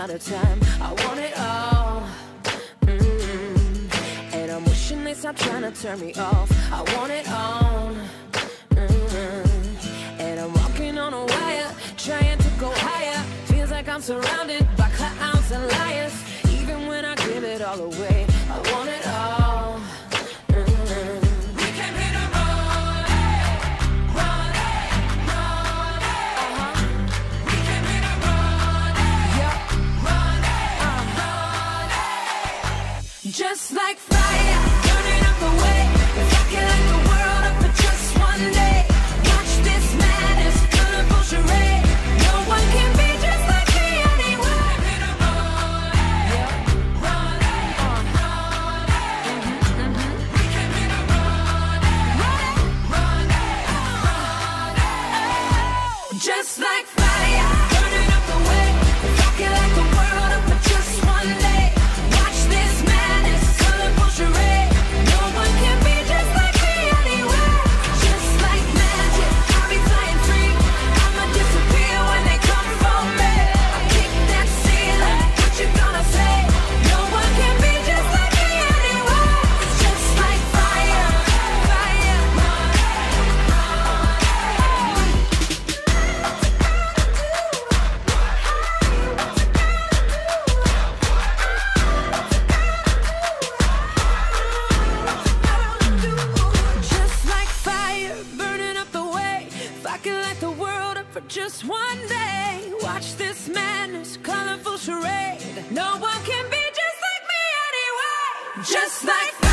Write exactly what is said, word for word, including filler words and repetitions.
out of time. I want it all. Mm-hmm. And I'm wishing they stop trying to turn me off. I want it all. Mm-hmm. And I'm walking on a wire, trying to go higher. Feels like I'm surrounded by clowns and liars. Even when I give it all away, I want it all. Mm-hmm. We came here to run, run, run. Uh-huh. We came here to run, yeah, run, uh, run. Just like fire, burning up the way. If I can light the world up for just one day, watch this madness, colorful charade. No one can be just like me anyway. We came here to run, yeah, run, uh, run. Mm-hmm, mm-hmm. We came here to run, run, run, run. Just like fire, burning up the way. If I can light the world up for just one day, watch this madness, colorful charade. No one can be just like me anyway. Just like magic, I'll be flying free. I'ma disappear when they come for me. I kick that ceiling, what you gonna say? No one can be just like me anyway. Just like fire, fire. Just like fire, burning up the way. If I could light the world up for just one day, watch this madness, colorful charade. No one can be just like me anyway. Just like